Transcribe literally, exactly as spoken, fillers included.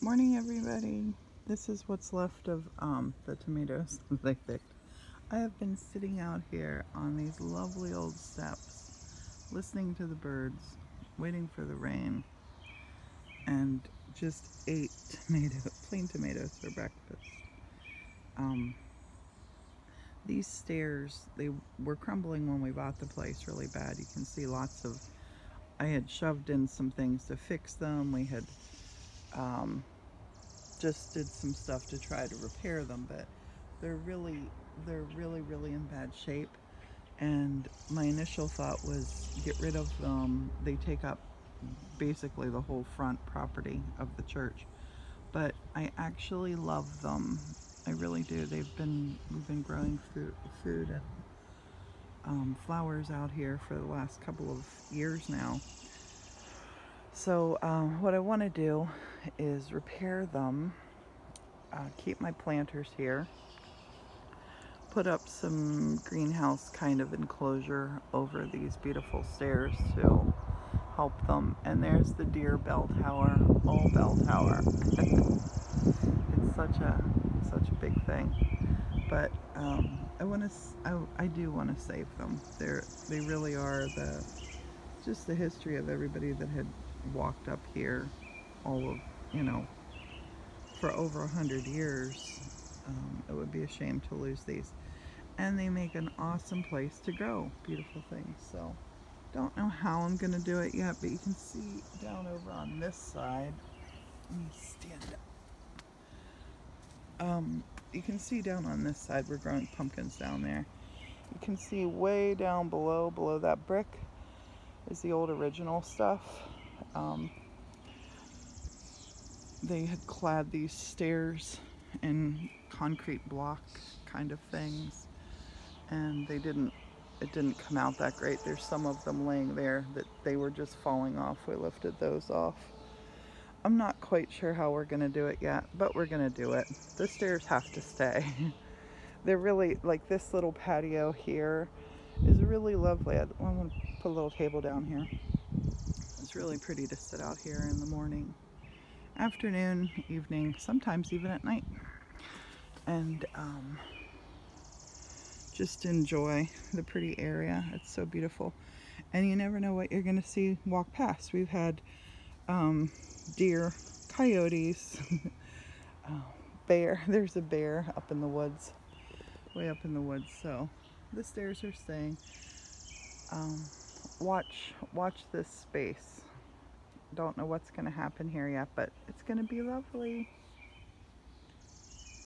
Morning, everybody. This is what's left of um, the tomatoes they picked. I have been sitting out here on these lovely old steps, listening to the birds, waiting for the rain, and just ate tomato, plain tomatoes for breakfast. Um, these stairs, they were crumbling when we bought the place really bad. You can see lots of, I had shoved in some things to fix them. We had um, just did some stuff to try to repair them, but they're really they're really really in bad shape. And my initial thought was get rid of them. They take up basically the whole front property of the church, but I actually love them. I really do. They've been we've been growing food, food and um, flowers out here for the last couple of years now. So um, what I want to do is repair them, uh, keep my planters here, put up some greenhouse kind of enclosure over these beautiful stairs to help them. And there's the deer bell tower, oh bell tower. It's such a such a big thing. But um, I want to, I, I do want to save them. They're they really are the just the history of everybody that had walked up here, all of you know, for over a hundred years. Um, it would be a shame to lose these. And they make an awesome place to grow beautiful things. So don't know how I'm gonna do it yet, but you can see down over on this side. Let me stand up. Um, you can see down on this side we're growing pumpkins down there. You can see way down below, below that brick is the old original stuff. Um, they had clad these stairs in concrete block kind of things, and they didn't it didn't come out that great. There's some of them laying there that they were just falling off. We lifted those off. I'm not quite sure how we're gonna do it yet, but we're gonna do it. The stairs have to stay. They're really, like this little patio here is really lovely. I'm gonna put a little table down here. It's really pretty to sit out here in the morning, afternoon, evening, sometimes even at night. And um, just enjoy the pretty area. It's so beautiful. And you never know what you're going to see walk past. We've had um, deer, coyotes, uh, bear. There's a bear up in the woods, way up in the woods. So the stairs are staying. Um, watch, watch this space. Don't know what's going to happen here yet, but it's going to be lovely.